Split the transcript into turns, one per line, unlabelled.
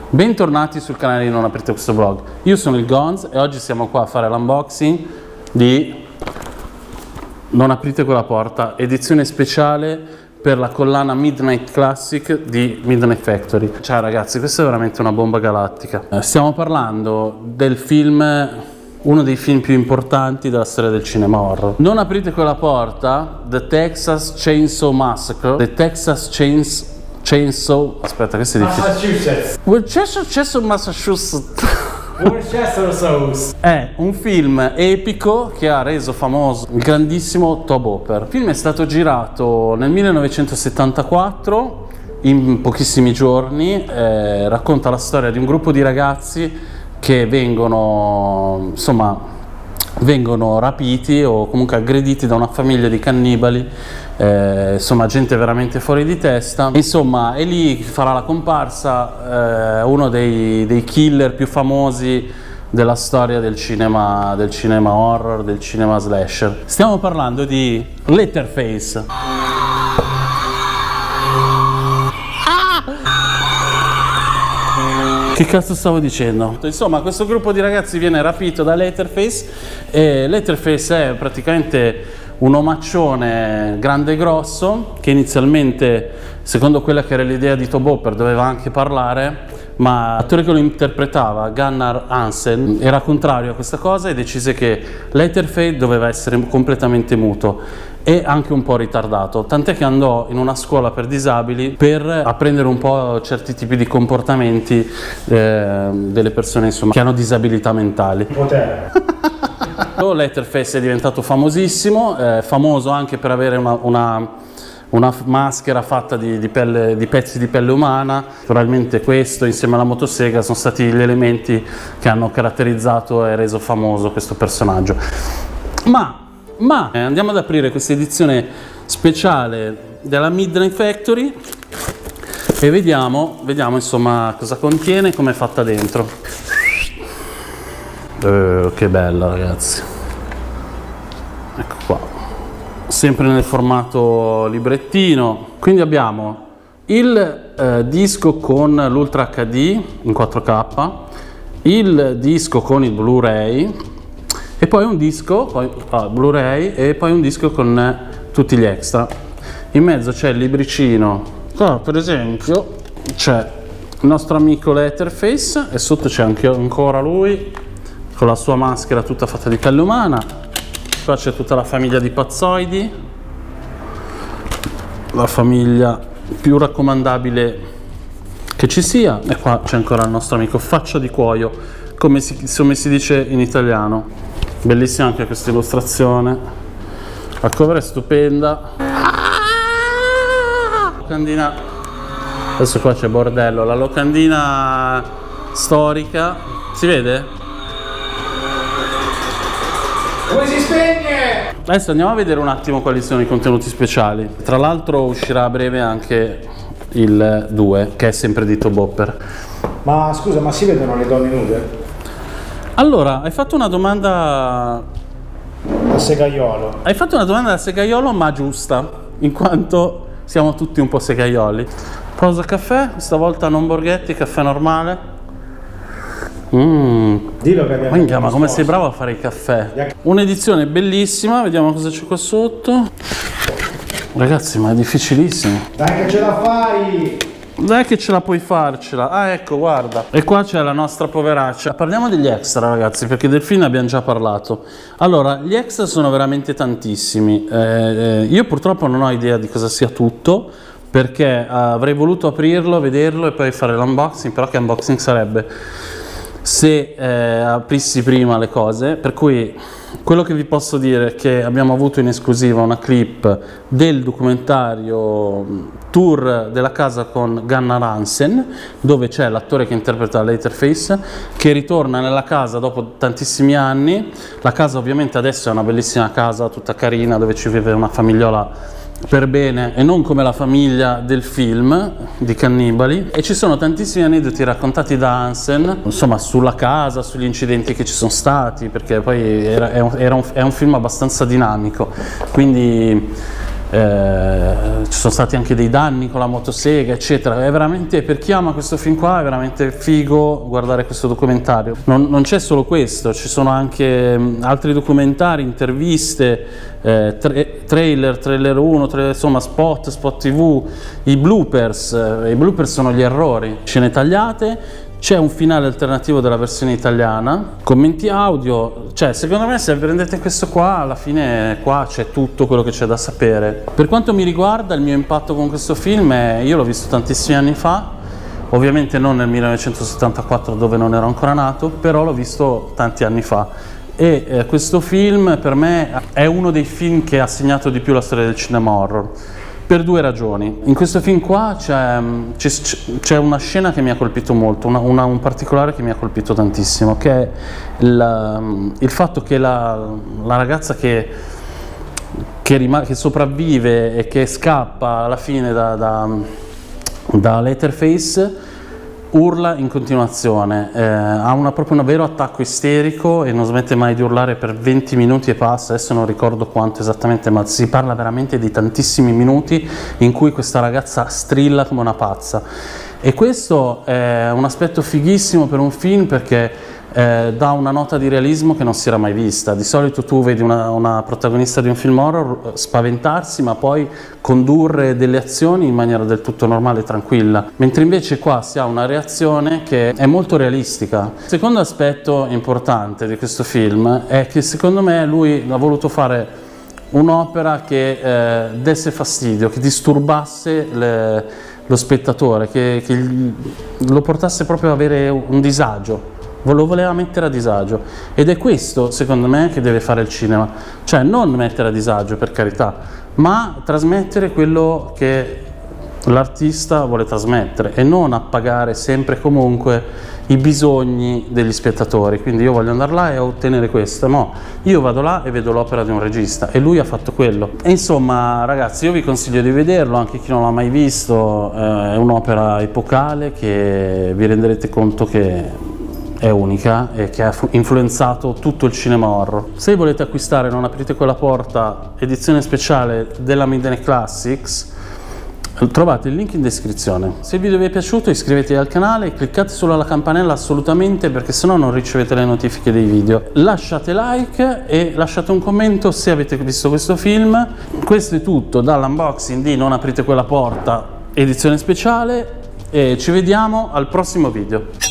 Bentornati sul canale di Non Aprite Questo Vlog. Io sono il Gonz e oggi siamo qua a fare l'unboxing di Non Aprite Quella Porta, edizione speciale per la collana Midnight Classic di Midnight Factory. Ciao ragazzi, questa è veramente una bomba galattica. Stiamo parlando del film, uno dei film più importanti della storia del cinema horror. Non aprite quella porta, The Texas Chainsaw Massacre, The Texas Chainsaw, aspetta, che si dice?
Massachusetts.
Worcester, Massachusetts. È un film epico che ha reso famoso il grandissimo Tobe Hooper. Il film è stato girato nel 1974 in pochissimi giorni, racconta la storia di un gruppo di ragazzi che vengono rapiti o comunque aggrediti da una famiglia di cannibali, insomma gente veramente fuori di testa. Insomma, e lì farà la comparsa uno dei killer più famosi della storia del cinema horror, del cinema slasher. Stiamo parlando di Leatherface. Che cazzo stavo dicendo? Insomma, questo gruppo di ragazzi viene rapito da Leatherface e Leatherface è praticamente un omaccione grande e grosso che inizialmente, secondo quella che era l'idea di Tobe Hooper, doveva anche parlare, ma l'attore che lo interpretava, Gunnar Hansen, era contrario a questa cosa e decise che Leatherface doveva essere completamente muto e anche un po' ritardato, tant'è che andò in una scuola per disabili per apprendere un po' certi tipi di comportamenti delle persone, insomma, che hanno disabilità mentali.
Potere.
Leatherface è diventato famosissimo, famoso anche per avere una maschera fatta di pezzi di pelle umana. Probabilmente questo insieme alla motosega sono stati gli elementi che hanno caratterizzato e reso famoso questo personaggio. Ma andiamo ad aprire questa edizione speciale della Midnight Factory e vediamo insomma cosa contiene e come è fatta dentro. Che bella, ragazzi, ecco qua, sempre nel formato librettino. Quindi abbiamo il disco con l'Ultra HD in 4K, il disco con il Blu-ray e poi un disco Blu-ray e poi un disco con tutti gli extra. In mezzo c'è il libricino. Qua per esempio c'è il nostro amico Leatherface e sotto c'è anche ancora lui con la sua maschera tutta fatta di pelle umana. Qua c'è tutta la famiglia di pazzoidi, la famiglia più raccomandabile che ci sia, e qua c'è ancora il nostro amico Faccia di Cuoio, come si dice in italiano. Bellissima anche questa illustrazione, la cover è stupenda. Locandina, adesso qua c'è bordello, la locandina storica, si vede?
Come si spegne?
Adesso andiamo a vedere un attimo quali sono i contenuti speciali. Tra l'altro uscirà a breve anche il 2, che è sempre di Tobe Hooper.
Ma scusa, ma si vedono le donne nude?
Allora, hai fatto una domanda
A segaiolo.
Hai fatto una domanda da segaiolo, ma giusta, in quanto siamo tutti un po' segaioli. Pausa caffè, stavolta non Borghetti, caffè normale.
Dillo che abbiamo.
Minchia, ma come sei bravo a fare il caffè. Un'edizione bellissima, vediamo cosa c'è qua sotto. Ragazzi, ma è difficilissimo.
Dai che ce la fai!
Dai che ce la puoi farcela. Ah, ecco, guarda. E qua c'è la nostra poveraccia. Parliamo degli extra, ragazzi, perché del film abbiamo già parlato. Allora, gli extra sono veramente tantissimi. Io purtroppo non ho idea di cosa sia tutto, perché avrei voluto aprirlo, vederlo e poi fare l'unboxing, però che unboxing sarebbe se aprissi prima le cose. Per cui quello che vi posso dire è che abbiamo avuto in esclusiva una clip del documentario Tour della casa con Gunnar Hansen, dove c'è l'attore che interpreta Leatherface che ritorna nella casa dopo tantissimi anni. La casa ovviamente adesso è una bellissima casa tutta carina dove ci vive una famigliola per bene e non come la famiglia del film di cannibali, e ci sono tantissimi aneddoti raccontati da Hansen, insomma, sulla casa, sugli incidenti che ci sono stati, perché poi è un film abbastanza dinamico, quindi ci sono stati anche dei danni con la motosega eccetera. È veramente, per chi ama questo film qua, è veramente figo guardare questo documentario. Non c'è solo questo, ci sono anche altri documentari, interviste, trailer 1, insomma spot TV, i bloopers sono gli errori, scene tagliate. C'è un finale alternativo della versione italiana, commenti audio, cioè secondo me se prendete questo qua, alla fine qua c'è tutto quello che c'è da sapere. Per quanto mi riguarda, il mio impatto con questo film è, io l'ho visto tantissimi anni fa, ovviamente non nel 1974 dove non ero ancora nato, però l'ho visto tanti anni fa. E questo film per me è uno dei film che ha segnato di più la storia del cinema horror. Per due ragioni. In questo film qua c'è una scena che mi ha colpito molto, un particolare che mi ha colpito tantissimo, che è il fatto che la ragazza che sopravvive e che scappa alla fine da Leatherface urla in continuazione, ha proprio un vero attacco isterico e non smette mai di urlare per 20 minuti e passa, adesso non ricordo quanto esattamente, ma si parla veramente di tantissimi minuti in cui questa ragazza strilla come una pazza. E questo è un aspetto fighissimo per un film, perché dà una nota di realismo che non si era mai vista. Di solito tu vedi una protagonista di un film horror spaventarsi ma poi condurre delle azioni in maniera del tutto normale e tranquilla, mentre invece qua si ha una reazione che è molto realistica. Il secondo aspetto importante di questo film è che secondo me lui ha voluto fare un'opera che desse fastidio, che disturbasse lo spettatore, che lo portasse proprio ad avere un disagio. Lo voleva mettere a disagio, ed è questo secondo me che deve fare il cinema, cioè non mettere a disagio, per carità, ma trasmettere quello che l'artista vuole trasmettere e non appagare sempre e comunque i bisogni degli spettatori. Quindi io voglio andare là e ottenere questo, no, io vado là e vedo l'opera di un regista e lui ha fatto quello. E insomma ragazzi, io vi consiglio di vederlo, anche chi non l'ha mai visto, è un'opera epocale che vi renderete conto che è unica e che ha influenzato tutto il cinema horror. Se volete acquistare Non aprite quella porta edizione speciale della Midnight Classics, trovate il link in descrizione. Se il video vi è piaciuto iscrivetevi al canale e cliccate sulla campanella assolutamente, perché sennò non ricevete le notifiche dei video. Lasciate like e lasciate un commento se avete visto questo film. Questo è tutto dall'unboxing di Non aprite quella porta edizione speciale e ci vediamo al prossimo video.